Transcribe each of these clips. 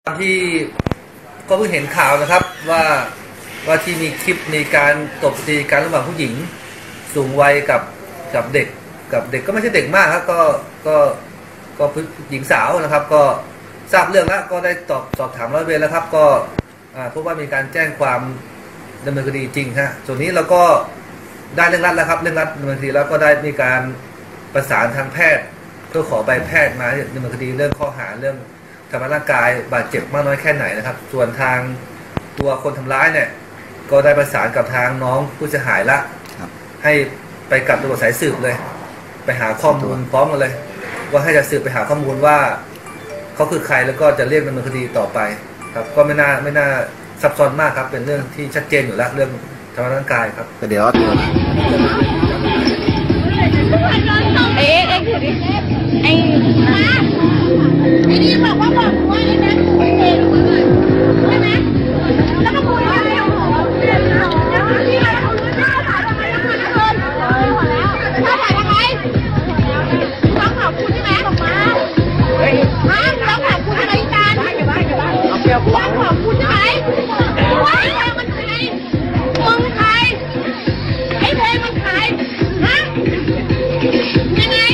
ที่ก็เพิ่งเห็นข่าวนะครับว่าที่มีคลิปในการตบตีกันระหว่างผู้หญิงสูงวัยกับเด็กก็ไม่ใช่เด็กมากครับก็หญิงสาวนะครับก็ทราบเรื่องแล้วก็ได้สอบถามร้อยเวรแล้วครับก็พบว่ามีการแจ้งความดำเนินคดีจริงฮะส่วนนี้เราก็ได้เร่งรัดแล้วครับเร่งรัดดำเนินคดีแล้วก็ได้มีการประสานทางแพทย์เพื่อขอใบแพทย์มาดำเนินคดีเรื่องข้อหาเรื่องทำร้ายร่างกายบาดเจ็บมากน้อยแค่ไหนนะครับส่วนทางตัวคนทำร้ายเนี่ยก็ได้ประสานกับทางน้องผู้เสียหายละให้ไปกับตำรวจสายสืบเลยไปหาข้อมูลพร้อมกันเลยว่าให้จะสืบไปหาข้อมูลว่าเขาคือใครแล้วก็จะเรียกดำเนินคดีต่อไปครับก็ไม่น่าซับซ้อนมากครับเป็นเรื่องที่ชัดเจนอยู่แล้วเรื่องทำร้ายร่างกายครับเดี๋ยวเอ็งถือดิไอ้นี่บอกว่าบอกว่าไอ้แม่ถูกเองใช่ไหมแล้วก็พูดว่าแล้วที่เรารู้หน้าถ่ายทำไมต้องมาเกินหมดแล้วถ้าถ่ายทำไมต้องขอบคุณใช่ไหมบอกมาต้องขอบคุณอะไรกันต้องขอบคุณใช่ไหมว่าไอ้เพลงมันใครมึงใครไอ้เพลงมันใครฮะยังไง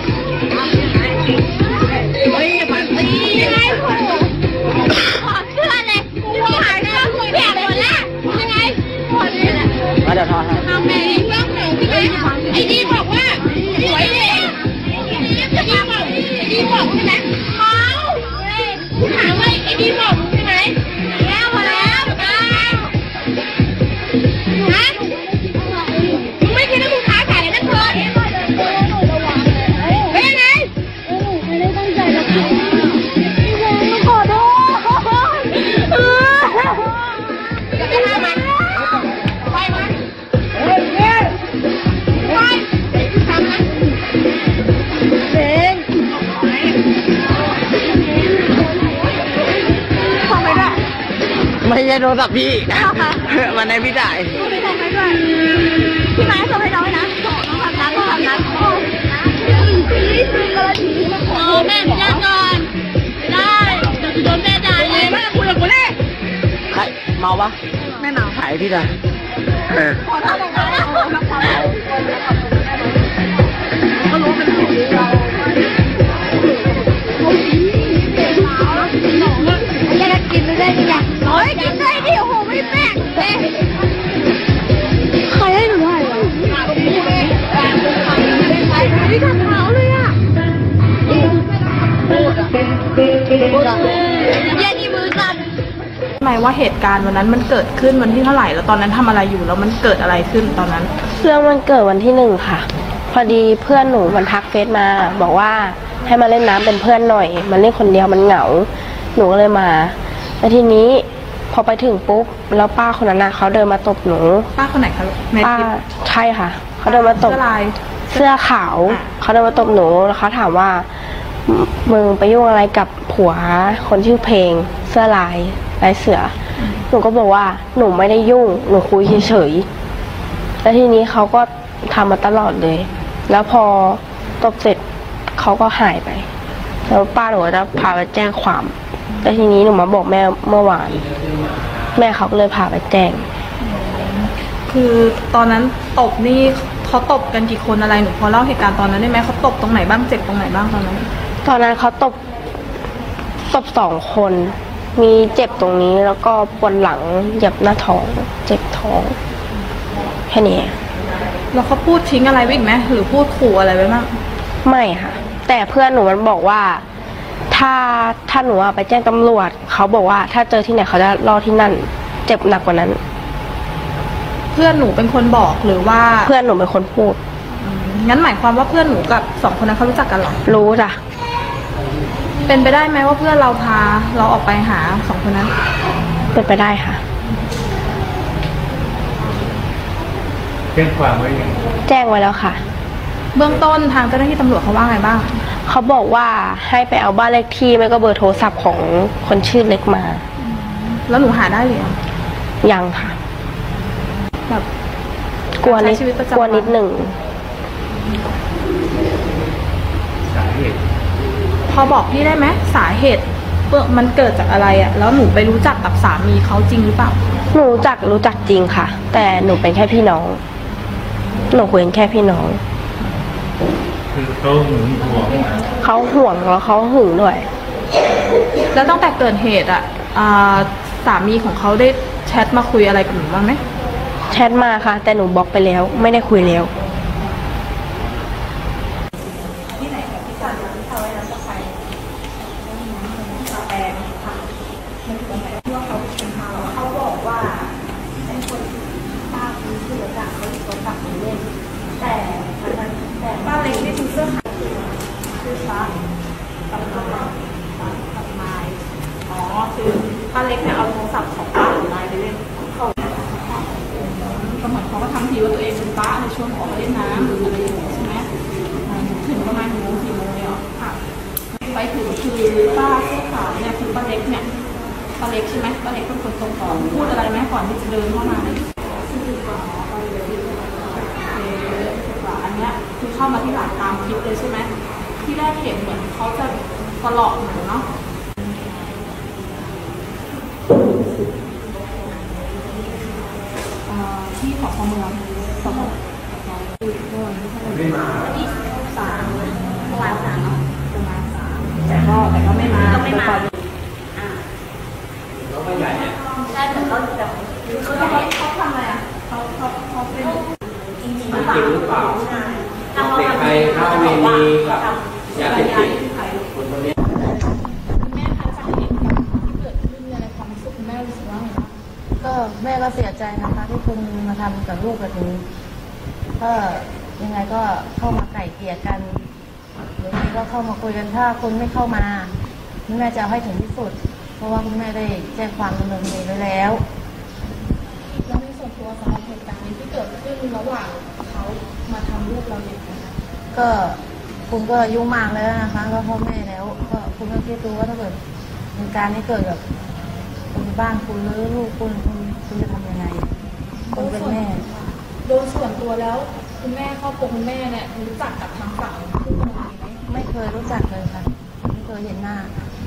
เฮ้ยมันตียังไงขอเสื้อเลยกูหาเสื้อคุยแดดหมดแล้วยังไงหมดเลยแหละเดี๋ยวทอดให้ทำไงเรื่องไหนใช่ไหมไอ้ดีบอกว่าสวยเลยไอ้ดีบอกใช่ไหมเขากูถามว่าไอ้ดีบอกใช่ไหมแล้วพอแล้วฮะมึงไม่คิดว่ามึงค้าขายกันนะเธอเป็นยังไงไม่ได้ตั้งใจหรอกค่ะขอโทษจะทำมันไปมันไปทำมันเป็นทำไมล่ะไม่ใช่โทรศัพท์พี่มันในพี่จ่ายทำไมด้วยพี่ไม้ส่งให้น้องนะส่งน้องทำนั้นน้องทำนั้นแม่พี่นั่งก่อนได้โดนแม่ด่าเลยแม่คุยกับกูเลยใครเมาปะไม่เมาถ่ายพี่จ่ายขอทำของเราก็รู้เป็นผู้หญิงเราแยกกินไม่ได้ยังไงโอ้ยกินได้ดิโอ้โหไม่แปลกใครให้หนูถ่ายวะไม่ทำเท้าเลยอ่ะเย็นนี่มือสั่นหมายว่าเหตุการณ์วันนั้นมันเกิดขึ้นวันที่เท่าไหร่แล้วตอนนั้นทำอะไรอยู่แล้วมันเกิดอะไรขึ้นตอนนั้นเรื่องมันเกิดวันที่1ค่ะพอดีเพื่อนหนูมันทักเฟซมาบอกว่าให้มาเล่นน้ำเป็นเพื่อนหน่อยมันเล่นคนเดียวมันเหงาหนูก็เลยมาแล้วทีนี้พอไปถึงปุ๊บแล้วป้าคนนั้นเขาเดินมาตบหนูป้าคนไหนคะป้าใช่ค่ะเขาเดินมาตบเสื้อขาวเขาเดินมาตบหนูแล้วเขาถามว่ามึงไปยุ่งอะไรกับผัวคนชื่อเพลงเสื้อลายเสือหนูก็บอกว่าหนูไม่ได้ยุ่งหนูคุยเฉยๆแล้วทีนี้เขาก็ทำมาตลอดเลยแล้วพอตบเสร็จเขาก็หายไปแล้วป้าหนูจะพาไปแจ้งความแล้วทีนี้หนูมาบอกแม่เมื่อวานแม่เขาก็เลยพาไปแจ้งคือตอนนั้นตบนี่เขาตบกันกี่คนอะไรหนูพอเล่าเหตุการณ์ตอนนั้นได้ไหมเขาตบตรงไหนบ้างเจ็บตรงไหนบ้างตอนนั้นเขาตบ2 คนมีเจ็บตรงนี้แล้วก็ปวดหลังเหยียบหน้าท้องเจ็บท้องแค่นี้แล้วเขาพูดทิ้งอะไรไว้อีกไหมหรือพูดขู่อะไรไว้บ้างไม่ค่ะแต่เพื่อนหนูมันบอกว่าถ้าหนูไปแจ้งตำรวจเขาบอกว่าถ้าเจอที่ไหนเขาจะรอที่นั่นเจ็บหนักกว่านั้นเพื่อนหนูเป็นคนบอกหรือว่าเพื่อนหนูเป็นคนพูดงั้นหมายความว่าเพื่อนหนูกับ2 คนนั้นเขารู้จักกันหรอรู้จ้ะเป็นไปได้ไหมว่าเพื่อนเราพาเราออกไปหา2 คนนั้นเป็นไปได้ค่ะแจ้งความไว้ยังแจ้งไว้แล้วค่ะเบื้องต้นทางเจ้าหน้าที่ตำรวจเขาว่าไงบ้างเขาบอกว่าให้ไปเอาบ้านเลขที่ไม่ก็เบอร์โทรศัพท์ของคนชื่อเล็กมาแล้วหนูหาได้หรือยังค่ะแบบกลัวนิดหนึ่งพอบอกพี่ได้ไหมสาเหตุมันเกิดจากอะไรอะแล้วหนูไปรู้จักกับสามีเขาจริงหรือเปล่าหนูรู้จักจริงค่ะ แต่หนูเป็นแค่พี่น้อง หนูคุยกันแค่พี่น้องคือเขาหึงหวงเขาห่วงแล้วเขาหึงด้วยแล้วตั้งแต่เกิดเหตุอะสามีของเขาได้แชทมาคุยอะไรกับหนูบ้างไหมแชทมาค่ะ แต่หนูบล็อกไปแล้ว ไม่ได้คุยแล้วป้าเล็กที่ซื้อเสื้อขาวคือฟ้ากับไม้อ๋อคือป้าเล็กเนี่ยเอาโทรศัพท์ของป้ากับไม้ไปเล่นเขาก็เหมือนเขาก็ทำทีว่าตัวเองเป็นป้าในช่วงออกมาเล่นน้ำหรืออะไรอย่างเงี้ยใช่ไหมถึงประมาณกี่โมงเนี่ยค่ะไปถึงคือป้าเสื้อขาวเนี่ยคือป้าเล็กเนี่ยป้าเล็กใช่ไหมป้าเล็กเป็นคนตรงก่อนพูดอะไรไหมก่อนที่จะเดินเข้ามาเนี่ยอันเนี้ยคือเข้ามาที่หลังตามคลิปเลยใช่ไหมที่แรกเห็นเหมือนเขาจะตลอกหนูเนาะที่สพเมืองสพไม่มาที่3เมื่อวาน3เนาะประมาณ3แต่ก็ไม่มาแล้วก็ใหญ่เนี่ยใช่แต่เขาทำอะไรอ่ะเขาเป็นจริงหรือเปล่าเด็กไทยเข้าเวรีกับยาเสพติดคนคนนี้แม่คะจากเหตุการณ์ที่เกิดขึ้นในความรู้สึกคุณแม่รู้สึกว่าไงบ้างก็แม่ก็เสียใจนะคะที่คุณมาทำกับลูกแบบนี้ก็ยังไงก็เข้ามาไก่เกลี่ยกันหรือไม่ก็เข้ามาคุยกันถ้าคุณไม่เข้ามาคุณแม่จะเอาให้ถึงที่สุด เพราะว่าคุณแม่ได้แจ้งความดำเนินคดีไว้แล้วแล้วในส่วนตัวสำหรับเหตุการณ์นี้ที่เกิดขึ้นระหว่างเขามาทำลูกเราเนี่ยนะคะก็คุณก็อายุ่งมากแล้วนะคะก็พ่อแม่แล้วก็คุณก็คิดดูว่าถ้าเกิดเหตุการณ์นี้เกิดกับคนบ้านคุณหรือลูกคุณจะทำยังไงคุณเป็นแม่โดยส่วนตัวแล้วคุณแม่ครอบครัวคุณแม่เนี่ยรู้จักกับทางฝั่งผู้กรณีไหมไม่เคยรู้จักเลยค่ะไม่เคยเห็นหน้า